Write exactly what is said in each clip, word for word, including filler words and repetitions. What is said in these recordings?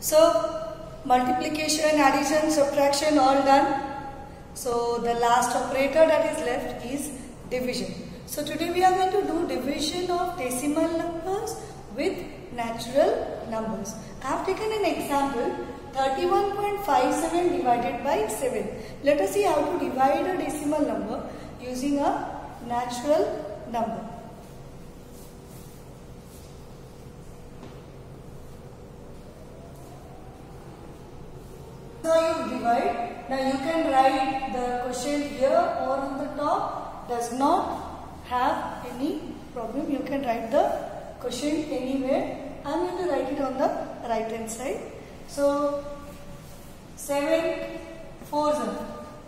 So multiplication, addition, subtraction all done. So the last operator that is left is division. So today we are going to do division of decimal numbers with natural numbers. I have taken an example, thirty-one point five seven divided by seven. Let us see how to divide a decimal number using a natural number. So you divide. Now you can write the question here or on the top. Does not have any problem. You can write the question anywhere. I am going to write it on the right hand side. So seven fours are.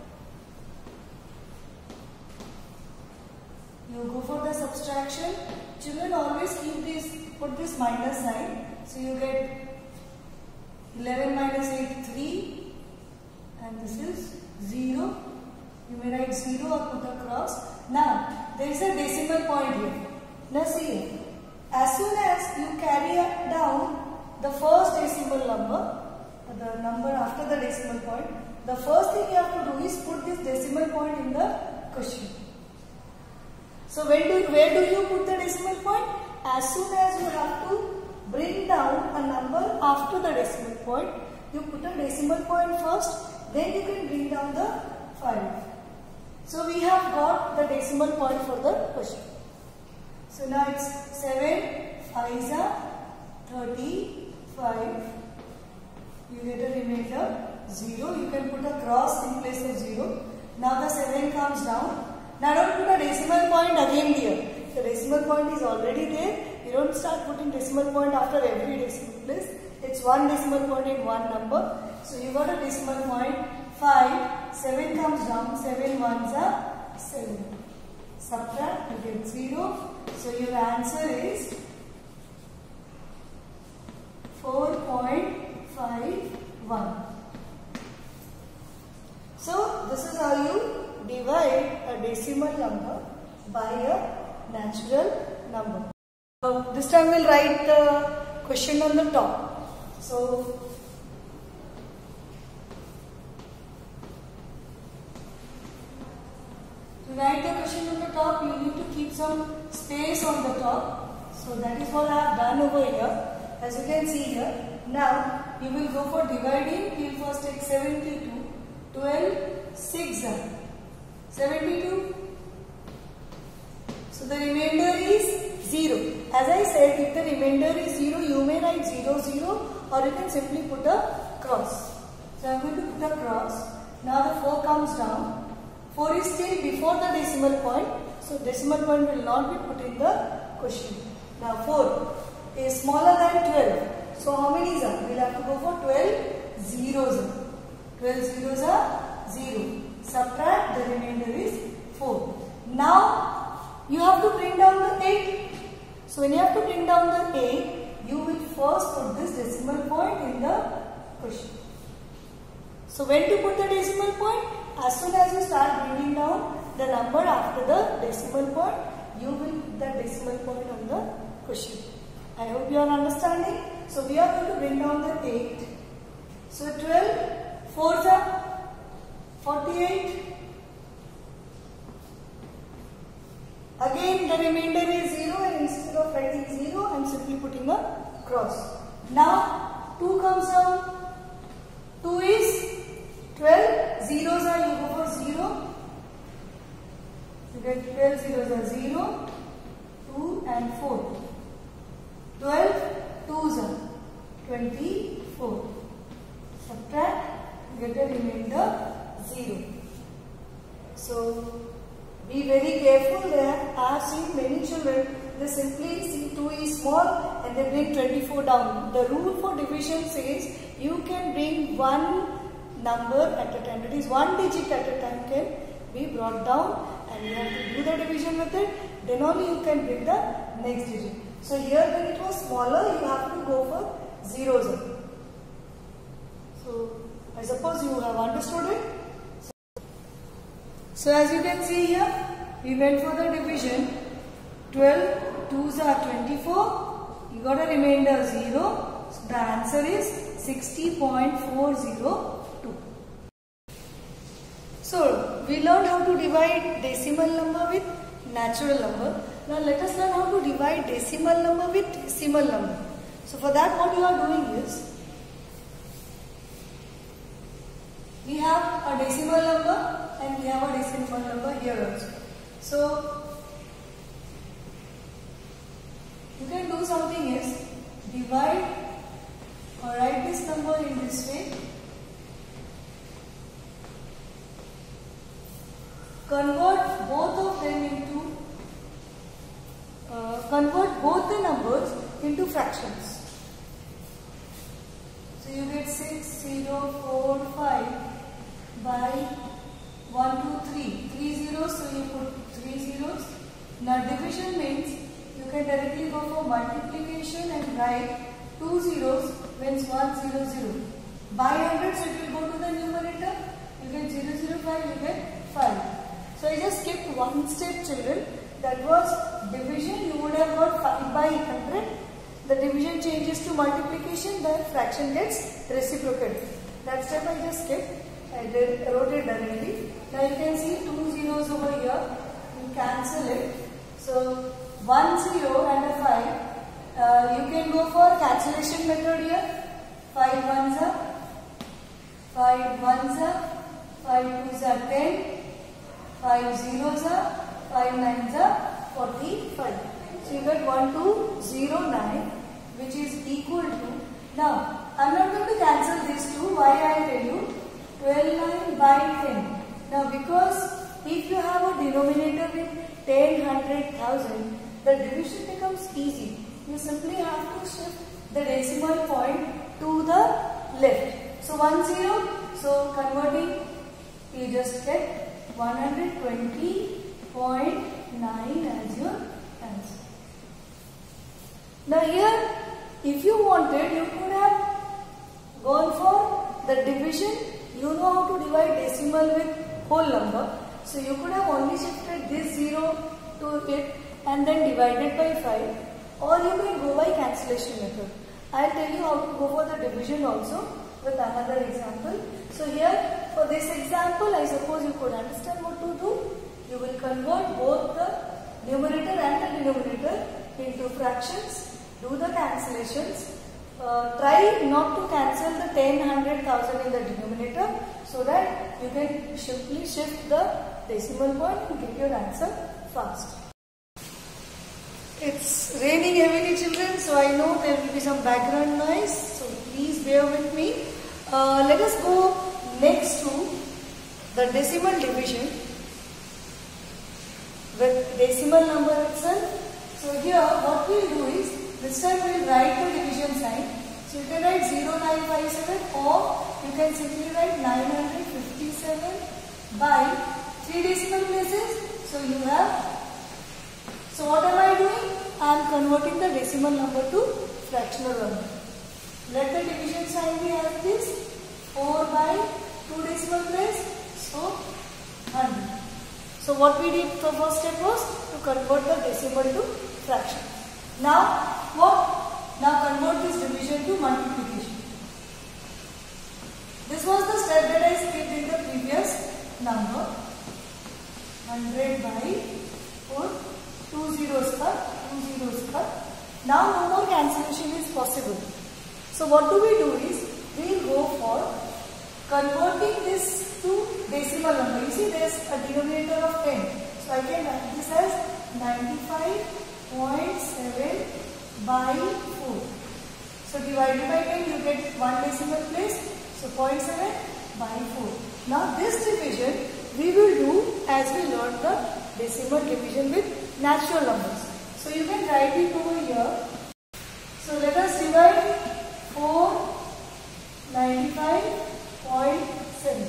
You go for the subtraction. Children always keep this, put this minus sign. So you get eleven minus eight, three. And this is zero. You may write zero or put a cross. Now, there is a decimal point here. Now see here. As soon as you carry down the first decimal number, the number after the decimal point, the first thing you have to do is put this decimal point in the question. So when do, where do you put the decimal point? As soon as you have to bring down a number after the decimal point, you put a decimal point first. Then you can bring down the five. So we have got the decimal point for the question. So now it's seven, five are thirty-five. You get a remainder zero. You can put a cross in place of zero. Now the seven comes down. Now don't put a decimal point again here. The decimal point is already there. You don't start putting decimal point after every decimal place. It's one decimal point in one number. So you got a decimal point five, seven comes down, seven ones are seven. Subtract, you get zero. So your answer is four point five one. So this is how you divide a decimal number by a natural number. So this time we'll write the question on the top. So to write the question on the top, you need to keep some space on the top. So that is what I have done over here. As you can see here. Now you will go for dividing. You will first take seventy-two, twelve, six are seventy-two. So the remainder is zero. As I said, if the remainder is zero, you may write zero, zero, or you can simply put a cross. So I am going to put a cross. Now the four comes down. four is still before the decimal point. So decimal point will not be put in the question. Now four is smaller than twelve. So how many are? We will have to go for twelve zeros. twelve zeros are zero. Subtract, the remainder is four. Now you have to bring down the eight. So when you have to bring down the eight, you will first put this decimal point in the question. So when to put the decimal point? As soon as you start bringing down the number after the decimal point, you will put the decimal point on the question. I hope you are understanding. So we are going to bring down the eight. So twelve, fours are forty-eight. Again the remainder is zero, and instead of writing zero, I am simply putting a cross. Now two comes down. two is twelve. Zeros are, you go for zero. You get twelve zeros are zero, two and four. twelve twos are twenty-four. Subtract, you get a remainder zero. So be very careful there. I have seen many children, they simply see two is small and they bring twenty-four down. The rule for division says you can bring one number at a time. That is, one digit at a time can be brought down, and you have to do the division with it. Then only you can bring the next digit. So here when it was smaller, you have to go for zeros. So I suppose you have understood it. So as you can see here, we went for the division. twelve twos are twenty-four. You got a remainder zero. the answer is sixty point four zero two. So we learned how to divide decimal number with natural number. Now let us learn how to divide decimal number with decimal number. So for that, what you are doing is, we have a decimal number and we have a decimal number here also. So you can do something is divide or write this number in this way. Convert both of them into uh, convert both the numbers into fractions. So you get six, zero, four, five by one, two, three. Three zeros, so you put three zeros. Now division means you can directly go for multiplication and write two zeros means one, zero, zero. By hundreds, so it will go to the numerator. You get zero, zero, five, you get five. So I just skipped one step, children. That was division. You would have got five by one hundred. The division changes to multiplication, the fraction gets reciprocated. That step I just skipped. I did, wrote it directly. Now you can see two zeros over here. You cancel it. So one zero and a five. Uh, you can go for cancellation method here. five ones are, five ones are, five twos are ten, five zeros are, five nines are forty-five. So you get one two zero nine, which is equal to, now I am not going to cancel these two. Why I tell you? twelve nine by ten. Now because if you have a denominator with ten, one hundred, one thousand, the division becomes easy. You simply have to shift the decimal point to the left. So one zero, so converting, you just get one hundred twenty point nine as your answer. Now here, if you wanted, you could have gone for the division. You know how to divide decimal with whole number. So you could have only shifted this zero to it and then divided by five. Or you can go by cancellation method. I will tell you how to go for the division also with another example. So here, for this example, I suppose you could understand what to do. You will convert both the numerator and the denominator into fractions. Do the cancellations. Uh, try not to cancel the ten, one hundred, one thousand in the denominator so that you can simply shift the decimal point and get your answer fast. It's raining heavily, children, so I know there will be some background noise, so please bear with me. Uh, let us go next to the decimal division with decimal number itself. So here what we will do is, this time we will write the division sign. So you can write zero nine five seven, or you can simply write nine hundred fifty-seven by three decimal places. So you have, so what am I doing? I am converting the decimal number to fractional number. Let the division sign be as this, four by two decimal place, so one hundred. So what we did for first step was to convert the decimal to fraction. Now what? Now convert this division to multiplication. This was the step that I skipped in the previous number. one hundred by four, two zeros cut, two zeros cut. Now no more cancellation is possible. So what do we do is, we will go for converting this to decimal number. You see there is a denominator of ten. So I can write this as ninety-five point seven by four. So divided by ten, you get one decimal place. So zero point seven by four. Now this division we will do as we learned the decimal division with natural numbers. So you can write it over here. So let us divide four ninety-five point seven.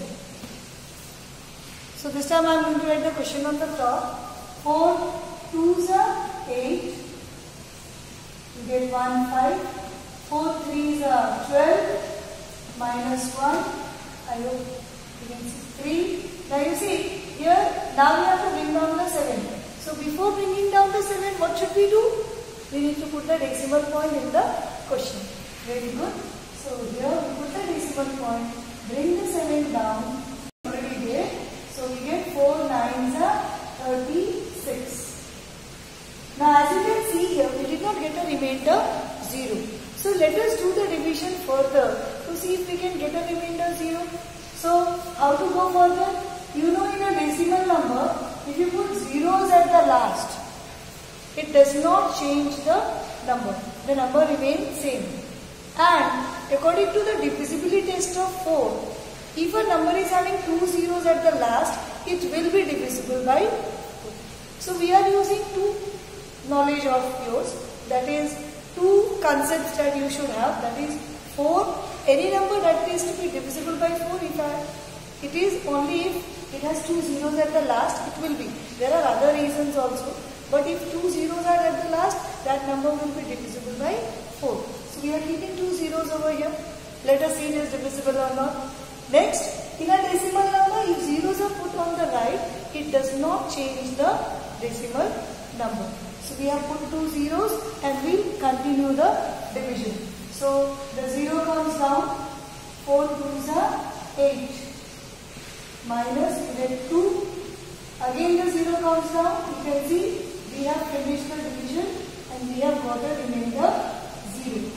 So this time I am going to write the question on the top. four twos are eight. You get one five. four threes are twelve. Minus one. I hope you can see three. Now you see here, now we have to bring down the seven. So before bringing down the seven, what should we do? We need to put the decimal point in the question. Very good. So here we put the decimal point, bring the seven down, already there. So we get four nines are thirty-six. Now as you can see here, we did not get a remainder zero. So let us do the division further to see if we can get a remainder zero. So how to go further? You know, in a decimal number, if you put zeros at the last, it does not change the number. The number remains same. And according to the divisibility test of four, if a number is having two zeros at the last, it will be divisible by four. So we are using two knowledge of yours, that is two concepts that you should have, that is four, any number that is to be divisible by four, if I, it is only if it has two zeros at the last, it will be. There are other reasons also, but if two zeros are at the last, that number will be divisible by four. So we are keeping two zeros over here. Let us see it is divisible or not. Next, in a decimal number, if zeros are put on the right, it does not change the decimal number. So we have put two zeros and we will continue the division. So the zero comes down, four twos are eight, minus we get two, again the zero comes down, you can see we have finished the division and we have got a remainder zero.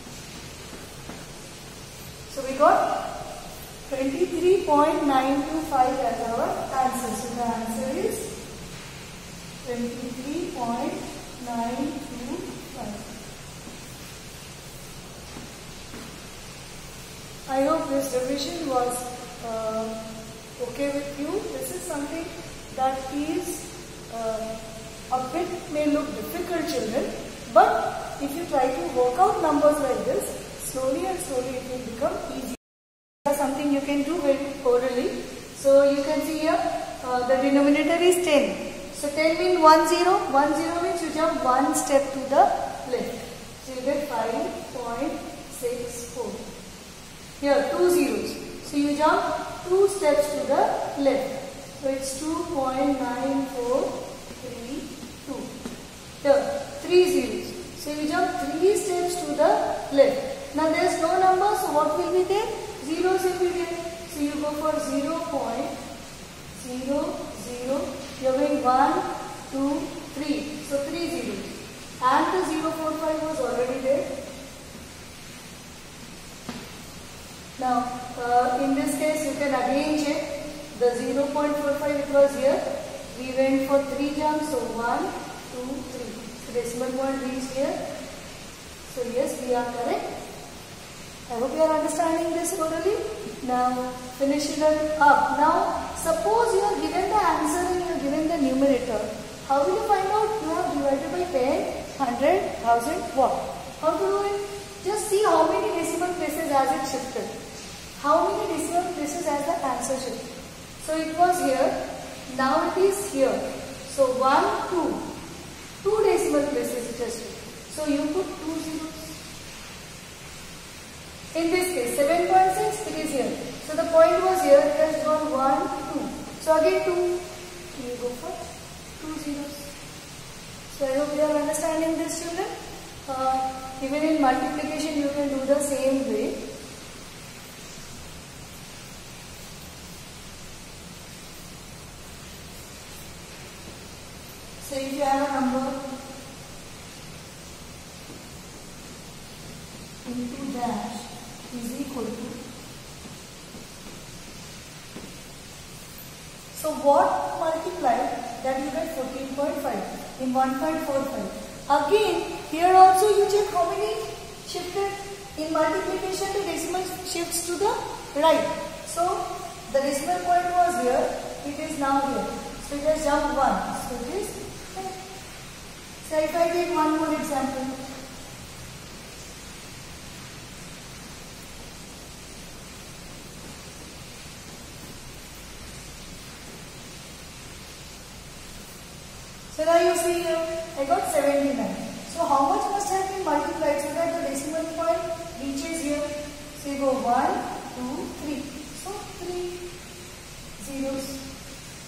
So we got twenty-three point nine two five as our answer. So the answer is twenty-three point nine two five. I hope this division was uh, okay with you. This is something that is uh, a bit may look difficult, children, but if you try to work out numbers like this, slowly and slowly it will become easy. Something you can do very orally. So you can see here uh, the denominator is ten. So ten means one zero. one zero means you jump one step to the left. So you get five point six four. Here two zeros. So you jump two steps to the left. So it's two point nine four three two. Here three zeros. So you jump three steps to the left. Now there is no number, so what will be there? Zeros will be there. So you go for zero point zero zero. You are going one, two, three. So three zeros. And the zero point four five was already there. Now uh, in this case you can again check the zero point four five, it was here. We went for three jumps. So one, two, three. So decimal point reached here. So yes, we are correct. I hope you are understanding this orally. Now finish it up. Now suppose you are given the answer and you are given the numerator. How will you find out? You have divided by ten, one hundred, one thousand, what? How to do it? Just see how many decimal places has it shifted. How many decimal places has the answer shifted. So it was here. Now it is here. So one, two. Two decimal places it has shifted. So you put two zeros. In this case, seven point six, it is here. So the point was here, it has gone one, two. So again two. You go for two zeros. So I hope you are understanding this, children. Uh, even in multiplication, you can do the same way. So if you have a number into dash is equal to, so what multiplied that you get fourteen point five in one point four five. Again here also you check how many shifted. In multiplication the decimal shifts to the right. So the decimal point was here, it is now here. So it has jumped one. So it is here. So if I take one more example. So now you see here, I got seventy-nine. So how much must have been multiplied so that the decimal point reaches here? So you go one, two, three. So three zeros.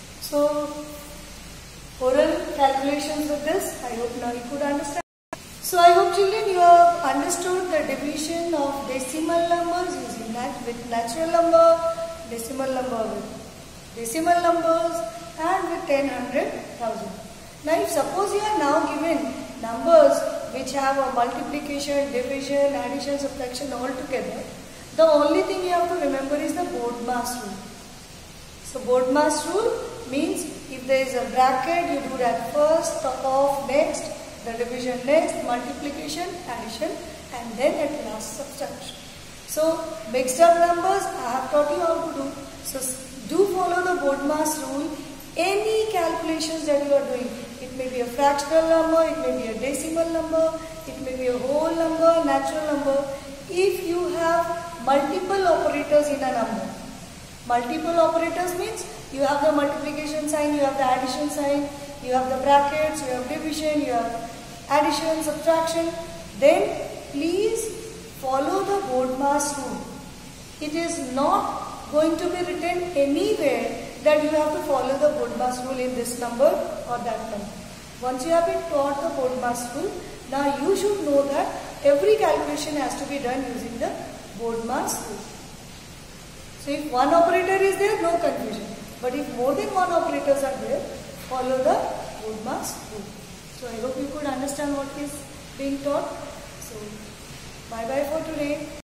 So oral calculations with this, I hope now you could understand. So I hope children you have understood the division of decimal numbers using nat with natural number, decimal number with decimal numbers and with ten, hundred, thousand. Now if suppose you are now given numbers which have a multiplication, division, addition, subtraction all together, the only thing you have to remember is the BODMAS rule. So BODMAS rule means if there is a bracket, you do that first, top off next, the division next, multiplication, addition, and then at last subtraction. So mixed up numbers I have taught you how to do. So do follow the BODMAS rule. Any calculations that you are doing, it may be a fractional number, it may be a decimal number, it may be a whole number, natural number. If you have multiple operators in a number, multiple operators means you have the multiplication sign, you have the addition sign, you have the brackets, you have division, you have addition, subtraction, then please follow the BODMAS rule. It is not going to be written anywhere that you have to follow the BODMAS rule in this number or that number. Once you have been taught the BODMAS rule, now you should know that every calculation has to be done using the BODMAS rule. So if one operator is there, no confusion. But if more than one operators are there, follow the BODMAS rule. So I hope you could understand what is being taught. So bye bye for today.